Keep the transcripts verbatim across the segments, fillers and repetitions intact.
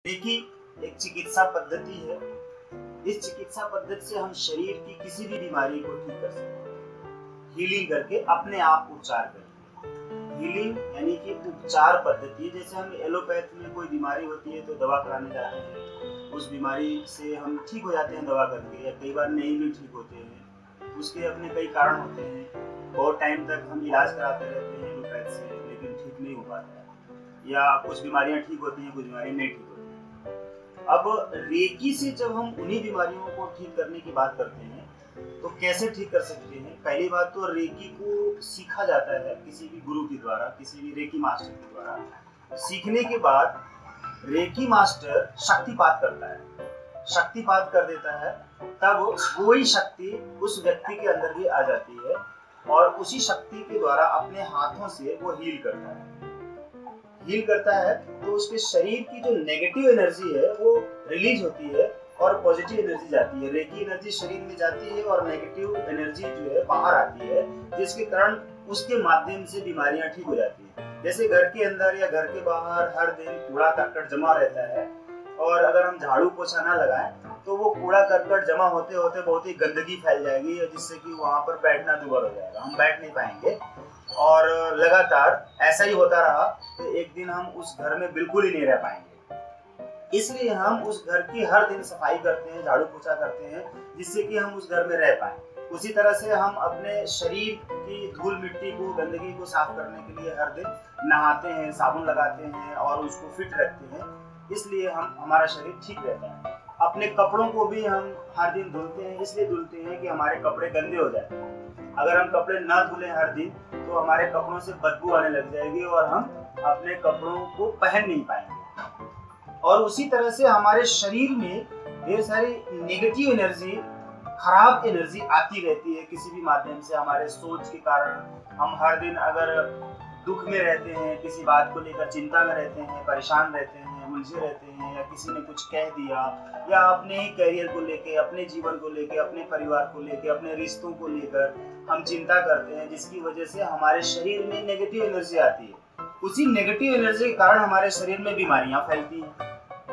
देखिए, एक चिकित्सा पद्धति है। इस चिकित्सा पद्धति से हम शरीर की किसी भी बीमारी को ठीक कर सकते हैं, हीलिंग करके अपने आप उपचार करके। हीलिंग यानी कि उपचार पद्धति। जैसे हम एलोपैथ में कोई बीमारी होती है तो दवा कराने जाते हैं, उस बीमारी से हम ठीक हो जाते हैं दवा करके, या कई बार नहीं भी ठीक होते हैं। उसके अपने कई कारण होते हैं, बहुत टाइम तक हम इलाज कराते रहते हैं एलोपैथ से, लेकिन ठीक नहीं हो पाता है, या कुछ बीमारियां ठीक होती हैं, कुछ बीमारियां नहीं ठीक होती। अब रेकी से जब हम उन्हीं बीमारियों को ठीक करने की बात करते हैं तो कैसे ठीक कर सकते हैं। पहली बात तो रेकी को सीखा जाता है किसी भी गुरु के द्वारा, किसी भी रेकी मास्टर के द्वारा। सीखने के बाद रेकी मास्टर शक्तिपात करता है, शक्तिपात कर देता है, तब वही शक्ति उस व्यक्ति के अंदर भी आ जाती है और उसी शक्ति के द्वारा अपने हाथों से वो हील करता है। हील करता है तो उसके शरीर की जो नेगेटिव एनर्जी है वो रिलीज होती है और पॉजिटिव एनर्जी जाती है। रेकी एनर्जी शरीर में जाती है और नेगेटिव एनर्जी जो है बाहर आती है, जिसके कारण उसके माध्यम से बीमारियां ठीक हो जाती है। जैसे घर के अंदर या घर के बाहर हर दिन कूड़ा करकट जमा रहता है, और अगर हम झाड़ू पोछा ना लगाएं तो वो कूड़ा करकट जमा होते होते बहुत ही गंदगी फैल जाएगी, जिससे कि वहां पर बैठना दुभर हो जाएगा, हम बैठ नहीं पाएंगे। और लगातार ऐसा ही होता रहा तो एक दिन हम उस घर में बिल्कुल ही नहीं रह पाएंगे। इसलिए हम उस घर की हर दिन सफाई करते हैं, झाड़ू पोछा करते हैं, जिससे कि हम उस घर में रह पाएं। उसी तरह से हम अपने शरीर की धूल मिट्टी को, गंदगी को साफ करने के लिए हर दिन नहाते हैं, साबुन लगाते हैं और उसको फिट रखते हैं, इसलिए हम हमारा शरीर ठीक रहता है। अपने कपड़ों को भी हम हर दिन धुलते हैं, इसलिए धुलते हैं कि हमारे कपड़े गंदे हो जाते हैं। अगर हम कपड़े ना धुलें हर दिन तो हमारे कपड़ों से बदबू आने लग जाएगी और हम अपने कपड़ों को पहन नहीं पाएंगे। और उसी तरह से हमारे शरीर में ढेर सारी नेगेटिव एनर्जी, खराब एनर्जी आती रहती है किसी भी माध्यम से। हमारे सोच के कारण हम हर दिन अगर दुख में रहते हैं, किसी बात को लेकर चिंता में रहते हैं, परेशान रहते हैं, उलझे रहते हैं, या किसी ने कुछ कह दिया, या अपने ही करियर को लेके, अपने जीवन को लेके, अपने परिवार को लेके, अपने रिश्तों को लेकर हम चिंता करते हैं, जिसकी वजह से हमारे शरीर में नेगेटिव एनर्जी आती है। उसी नेगेटिव एनर्जी के कारण हमारे शरीर में बीमारियां फैलती हैं,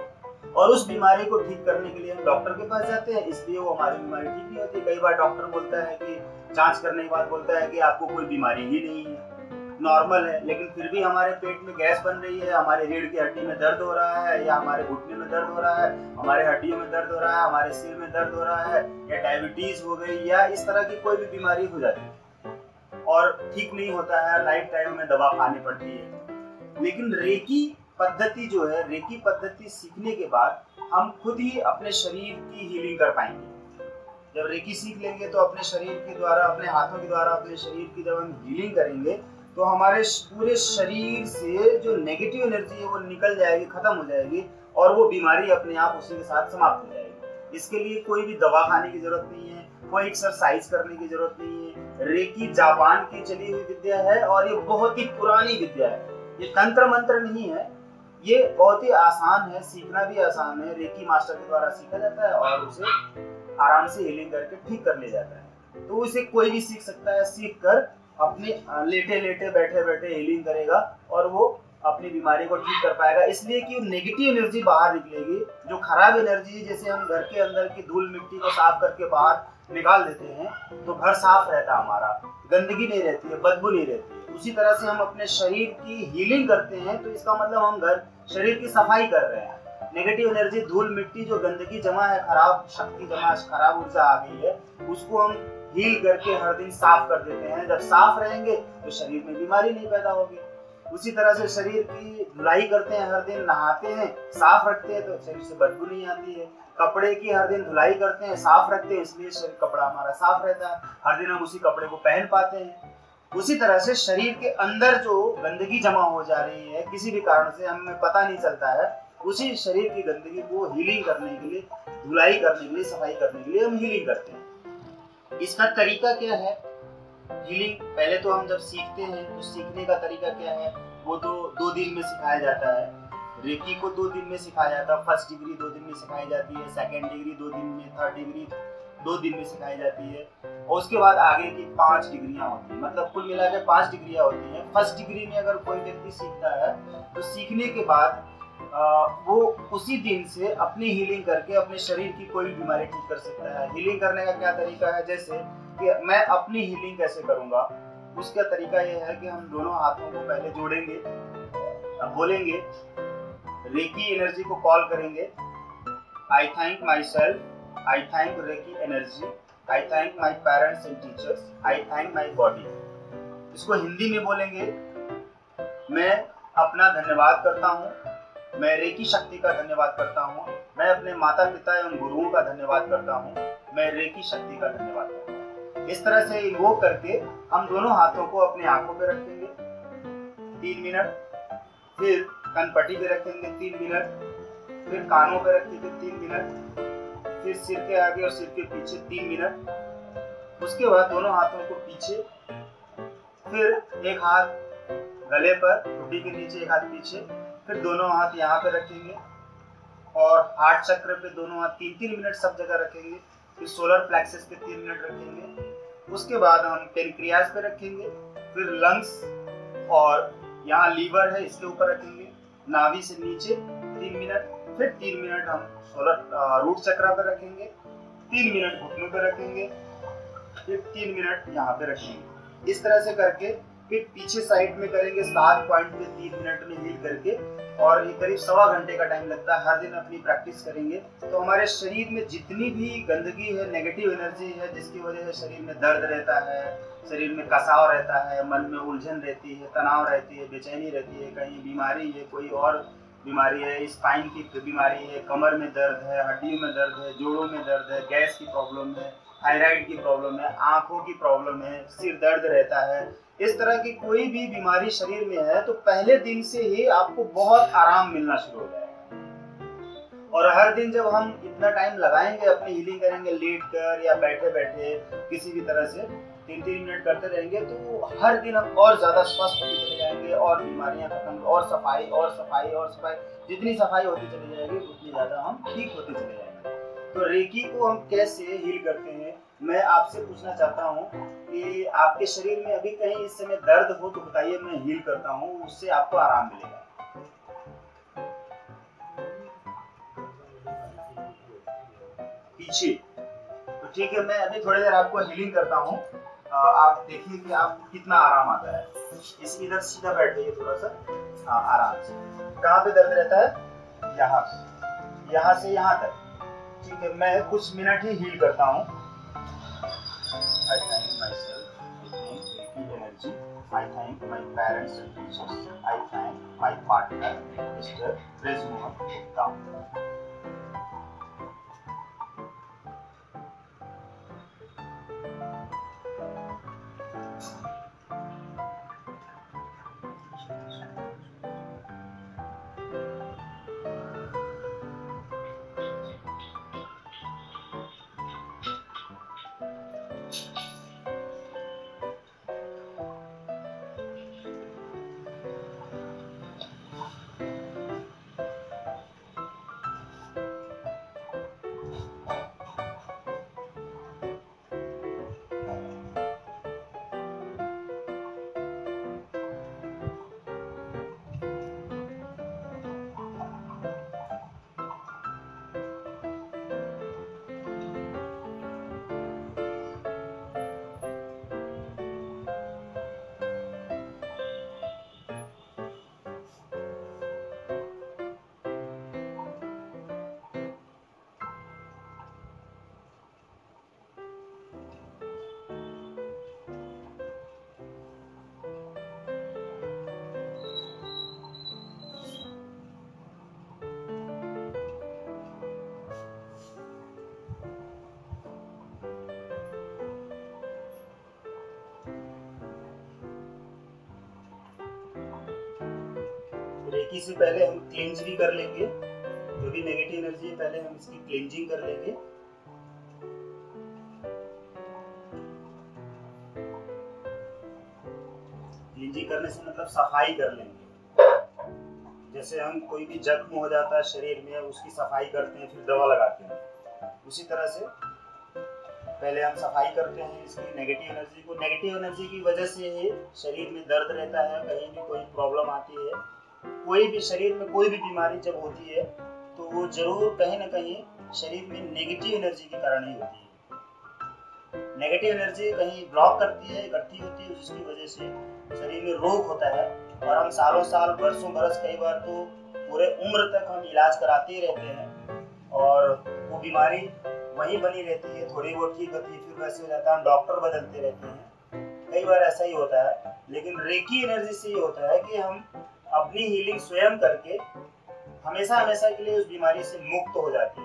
और उस बीमारी को ठीक करने के लिए हम डॉक्टर के पास जाते हैं, इसलिए वो हमारी बीमारी ठीक नहीं होती। कई बार डॉक्टर बोलता है कि जांच करने के बाद बोलता है कि आपको कोई बीमारी ही नहीं है, नॉर्मल है, लेकिन फिर भी हमारे पेट में गैस बन रही है, हमारे रीढ़ की हड्डी में दर्द हो रहा है, या हमारे घुटने में दर्द हो रहा है, हमारे हड्डियों में दर्द हो रहा है, हमारे सिर में दर्द हो रहा है, या डायबिटीज हो गई, या इस तरह की कोई भी बीमारी हो जाती है और ठीक नहीं होता है, लाइफ टाइम में दवा खानी पड़ती है। लेकिन रेकी पद्धति जो है, रेकी पद्धति सीखने के बाद हम खुद ही अपने शरीर की हीलिंग कर पाएंगे। जब रेकी सीख लेंगे तो अपने शरीर के द्वारा, अपने हाथों के द्वारा अपने शरीर की जब हम हीलिंग करेंगे तो हमारे पूरे शरीर से जो नेगेटिव एनर्जी है वो निकल जाएगी, खत्म हो जाएगी, और वो बीमारी अपने आप उसी के साथ समाप्त हो जाएगी। इसके लिए कोई भी दवा खाने की जरूरत नहीं है, कोई एक्सरसाइज करने की जरूरत नहीं है। रेकी जापान की चली हुई विद्या है और ये बहुत ही पुरानी विद्या है, ये तंत्र मंत्र नहीं है, ये बहुत ही आसान है, सीखना भी आसान है। रेकी मास्टर के द्वारा सीखा जाता है और उसे आराम से हीलिंग करके ठीक कर ले जाता है। तो उसे कोई भी सीख सकता है, सीख कर अपने लेटे लेटे बैठे बैठे हीलिंग करेगा और वो अपनी बीमारी को ठीक कर पाएगा। इसलिए कि नेगेटिव एनर्जी बाहर निकलेगी, जो खराब एनर्जी, जैसे हम घर के अंदर की धूल मिट्टी को साफ करके बाहर निकाल देते हैं तो घर साफ रहता है हमारा, गंदगी नहीं रहती है, बदबू नहीं रहती है। उसी तरह से हम अपने शरीर की हीलिंग करते हैं तो इसका मतलब हम घर शरीर की सफाई कर रहे हैं। नेगेटिव एनर्जी, धूल मिट्टी, जो गंदगी जमा है, खराब शक्ति जमा, खराब ऊर्जा आ गई है, उसको हम हील करके हर दिन साफ कर देते हैं। जब साफ रहेंगे तो शरीर में बीमारी नहीं पैदा होगी। उसी तरह से शरीर की धुलाई करते हैं, हर दिन नहाते हैं, साफ रखते हैं तो शरीर से बदबू नहीं आती है। कपड़े की हर दिन धुलाई करते हैं, साफ रखते हैं, इसलिए शरीर कपड़ा हमारा साफ रहता है, हर दिन हम उसी कपड़े को पहन पाते हैं। उसी तरह से शरीर के अंदर जो गंदगी जमा हो जा रही है किसी भी कारण से, हमें पता नहीं चलता है, उसी शरीर की गंदगी को हीलिंग करने के लिए, धुलाई करने के लिए, सफाई करने के लिए हम हीलिंग करते हैं। इसका तरीका क्या है हीलिंग? पहले तो हम जब सीखते हैं तो सीखने का तरीका क्या है, वो तो दो दिन में सिखाया जाता है। रेकी को दो दिन में सिखाया जाता है। फर्स्ट डिग्री दो दिन में सिखाई जाती है, सेकेंड डिग्री दो दिन में, थर्ड डिग्री दो दिन में सिखाई जाती है, और उसके बाद आगे की पांच डिग्रियां होती हैं। मतलब कुल मिलाकर पांच डिग्रियां होती हैं। फर्स्ट डिग्री में अगर कोई व्यक्ति सीखता है तो सीखने के बाद वो उसी दिन से अपनी हीलिंग करके अपने शरीर की कोई भी बीमारी ठीक कर सकता है। हीलिंग करने का क्या तरीका है, जैसे कि मैं अपनी हीलिंग कैसे करूंगा, उसका तरीका ये है कि हम दोनों हाथों को पहले जोड़ेंगे, अब बोलेंगे, रेकी एनर्जी को कॉल करेंगे, I thank myself, I thank reiki energy, I thank my parents and teachers, I thank my body. इसको हिंदी में बोलेंगे, मैं अपना धन्यवाद करता हूँ, मैं रेकी शक्ति का धन्यवाद करता हूँ, मैं अपने माता पिता एवं गुरुओं का धन्यवाद करता हूँ, मैं रेकी शक्ति का धन्यवाद करता हूँ। इस तरह से इन्वोक करके हम दोनों हाथों को अपनी आंखों पे रखेंगे तीन मिनट, फिर कनपट्टी पे रखेंगे तीन मिनट, फिर कानों पे रखेंगे तीन मिनट, फिर सिर के आगे और सिर के पीछे तीन मिनट। उसके बाद दोनों हाथों को पीछे, फिर एक हाथ गले पर, ठुड्डी के नीचे, एक हाथ पीछे, फिर दोनों हाथ यहाँ पे रखेंगे और हार्ट चक्र पे दोनों हाथ तीन तीन मिनट सब जगह रखेंगे। फिर सोलर प्लेक्सस पे तीन मिनट रखेंगे। उसके बाद हम पेनक्रियास पे रखेंगे, फिर लंग्स और यहाँ लीवर है इसके ऊपर रखेंगे, नाभि से नीचे तीन मिनट, फिर तीन मिनट हम सोलर रूट चक्र पे रखेंगे, तीन मिनट घुटनों पे रखेंगे, फिर तीन मिनट यहाँ पे रखेंगे। इस तरह से करके फिर पीछे साइड में करेंगे सात पॉइंट पे तीन मिनट में हील करके, और ये करीब सवा घंटे का टाइम लगता है। हर दिन अपनी प्रैक्टिस करेंगे तो हमारे शरीर में जितनी भी गंदगी है, नेगेटिव एनर्जी है, जिसकी वजह से शरीर में दर्द रहता है, शरीर में कसाव रहता है, मन में उलझन रहती है, तनाव रहती है, बेचैनी रहती है, कहीं बीमारी है, कोई और बीमारी है, स्पाइन की बीमारी है, कमर में दर्द है, हड्डियों में दर्द है, जोड़ों में दर्द है, गैस की प्रॉब्लम है, थायराइड की प्रॉब्लम है, आंखों की प्रॉब्लम है, सिर दर्द रहता है, इस तरह की कोई भी बीमारी शरीर में है तो पहले दिन से ही आपको बहुत आराम मिलना शुरू हो जाएगा। और हर दिन जब हम इतना टाइम लगाएंगे, अपनी हीलिंग करेंगे, लेट कर या बैठे बैठे किसी भी तरह से तीन तीन मिनट करते रहेंगे, तो हर दिन हम और ज्यादा स्वस्थ होते चले जाएंगे और बीमारियां खत्म, और सफाई और सफाई और सफाई, जितनी सफाई होती चली जाएगी उतनी ज्यादा हम ठीक होते चले जाएंगे। तो रेकी को हम कैसे हील करते हैं, मैं आपसे पूछना चाहता हूँ कि आपके शरीर में अभी कहीं इस समय दर्द हो तो बताइए, मैं हील करता हूँ, उससे आपको आराम मिलेगा। पीछे तो ठीक है, मैं अभी थोड़ी देर आपको हीलिंग करता हूँ, आप देखिए कि आपको कितना आराम आता है। इस इधर सीधा बैठ जाइए थोड़ा सा, हाँ आराम से। कहाँ पे दर्द रहता है? यहाँ, यहाँ से यहाँ तक, ठीक है। मैं कुछ मिनट ही हील करता हूँ। I thank myself, I thank Reiki energy, I thank my parents and teachers, I thank my partner, Mister Rezmohan Gupta. Reiki से पहले हम क्लेंज भी कर लेंगे, जो भी नेगेटिव एनर्जी है पहले हम इसकी क्लेंजिंग कर लेंगे। क्लेंजिंग करने से मतलब सफाई कर लेंगे। जैसे हम कोई भी जख्म हो जाता है शरीर में, उसकी सफाई करते हैं फिर दवा लगाते हैं, उसी तरह से पहले हम सफाई करते हैं इसकी नेगेटिव एनर्जी को। नेगेटिव एनर्जी की वजह से ही शरीर में दर्द रहता है, कहीं भी कोई प्रॉब्लम आती है कोई भी शरीर में कोई भी बीमारी जब होती है तो वो जरूर कहीं ना कहीं शरीर में नेगेटिव एनर्जी के कारण ही होती है। नेगेटिव एनर्जी कहीं ब्लॉक करती है, इकट्ठी होती है, जिसकी वजह से शरीर में रोग होता है और हम सालों साल बरसों बरस कई बार तो पूरे उम्र तक हम इलाज कराते ही रहते हैं और वो बीमारी वही बनी रहती है, थोड़ी बहुत ठीक होती है फिर वैसे हो जाता है, हम डॉक्टर बदलते रहते हैं, कई बार ऐसा ही होता है। लेकिन रेकी एनर्जी से ये होता है कि हम अपनी हीलिंग स्वयं करके हमेशा हमेशा के लिए उस बीमारी से मुक्त हो जाते हैं।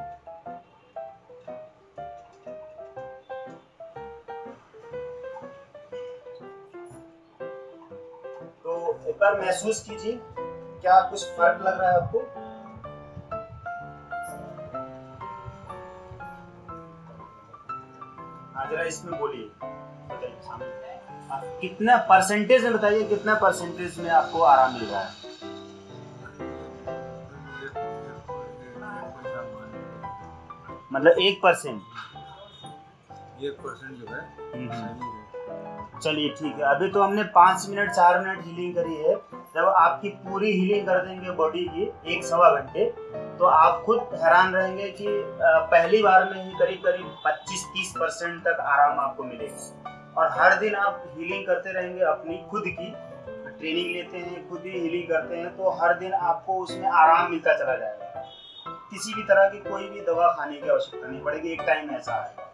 तो एक बार महसूस कीजिए, क्या कुछ फर्क लग रहा है आपको? हाँ, जरा इसमें बोलिए, बताइए सामने कितना परसेंटेज में, बताइए कितना परसेंटेज में आपको आराम मिल रहा है? मतलब एक परसेंट एक परसेंट जो है। चलिए ठीक है, अभी तो हमने पाँच मिनट चार मिनट हीलिंग करी है। जब आपकी पूरी हीलिंग कर देंगे बॉडी की एक सवा घंटे, तो आप खुद हैरान रहेंगे कि पहली बार में ही करीब करीब पच्चीस तीस परसेंट तक आराम आपको मिलेगा। और हर दिन आप हीलिंग करते रहेंगे, अपनी खुद की ट्रेनिंग लेते हैं, खुद ही हीलिंग करते हैं, तो हर दिन आपको उसमें आराम मिलता चला जाएगा। किसी भी तरह की कोई भी दवा खाने की आवश्यकता नहीं पड़ेगी, एक टाइम ऐसा आएगा।